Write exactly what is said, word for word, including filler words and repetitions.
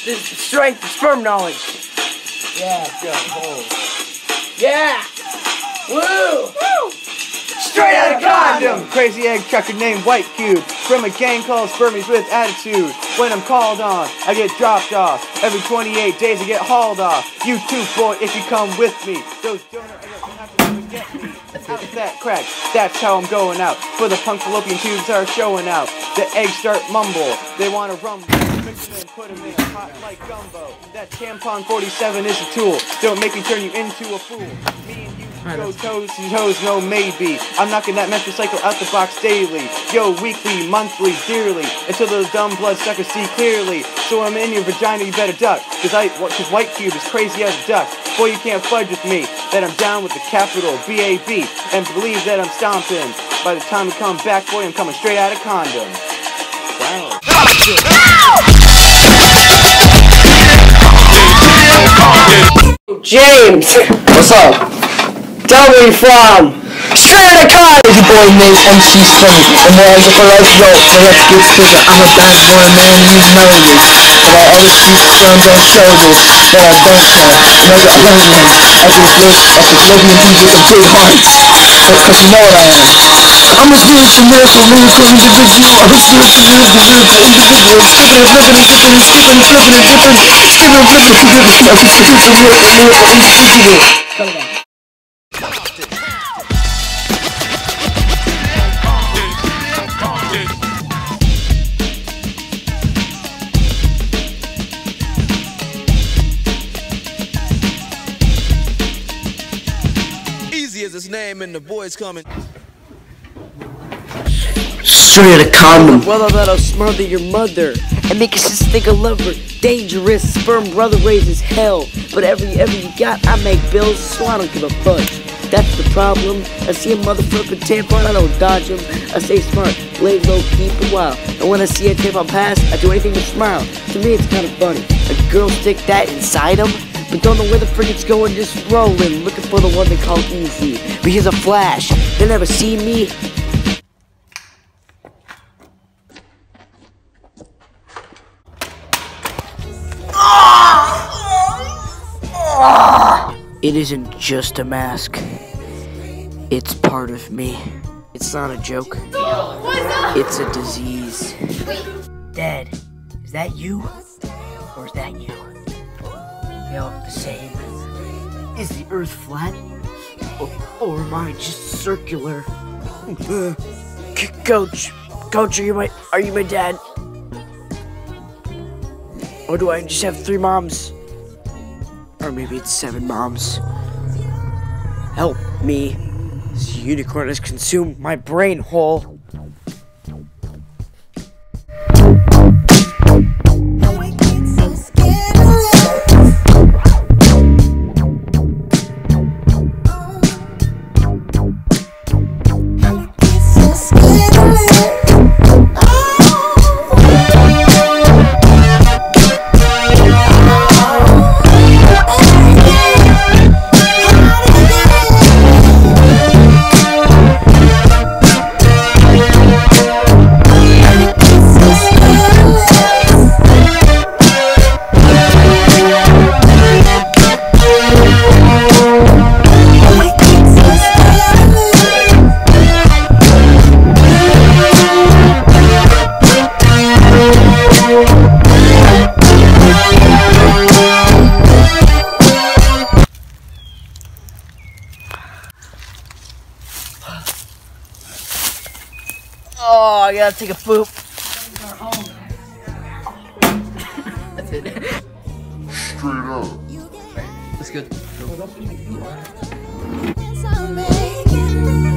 This is strength of sperm knowledge. Yeah, go, hold. Yeah! Woo! Woo! Straight out of condom! Crazy egg chucker named White Cube. From a gang called Spermies with Attitude. When I'm called on, I get dropped off. Every twenty-eight days I get hauled off. You too, boy, if you come with me. Those donor eggs don't have to even get me. Out of that crack, that's how I'm going out. For the punk fallopian tubes are showing out. The eggs start mumble, they want to rumble. Mix it and put them in a pot like gumbo. That tampon forty-seven is a tool. Don't make me turn you into a fool. Me and you go toes to toes, no maybe. I'm knocking that menstrual cycle out the box daily. Yo, weekly, monthly, dearly. Until those dumb bloodsuckers see clearly. So when I'm in your vagina, you better duck. Cause I, cause White Cube is crazy as a duck. Boy, you can't fudge with me. That I'm down with the capital B A B. And believe that I'm stomping. By the time we come back, boy, I'm coming straight out of condom. Wow. James! What's up? Tell me where you're from! Straight out of college! Your boy Nate, M C Sunny. And more as a for life, yo, so let's get figure. I'm a bad boy, man, you know this. I got all the street sperms on shoulders that I don't have. Mega holdings. I just look at the Philippian people with big hearts. Cause you know what I am. I'm a spiritual miracle, miracle individual. I'm a spiritual miracle, miracle individual. Skipping and flipping and dipping and skipping and flipping and dipping. Skipping and flipping and dipping. I'm a spiritual miracle, miracle individual. Come on. Is his name and the boys coming. Straight out of condom. Well, that'll smother your mother and make your sister think I love her. Dangerous sperm brother raises hell. But every ever you got, I make bills, so I don't give a fudge. That's the problem. I see a motherfucking tampon, I don't dodge him. I stay smart, lay low, keep a while. And when I see a tampon pass, I do anything but smile. To me, it's kind of funny. A girl stick that inside him. But don't know where the frick it's going, just rolling, looking for the one they call easy. But here's a flash, they never see me. It isn't just a mask. It's part of me. It's not a joke. It's a disease. Dad, is that you? Or is that you? They all look the same. Is the earth flat? Or, or am I just circular? C Coach, Coach, are you my are you my dad? Or do I just have three moms? Or maybe it's seven moms. Help me. This unicorn has consumed my brain hole. Oh, I gotta take a poop. That's it. Straight up. That's good. Go.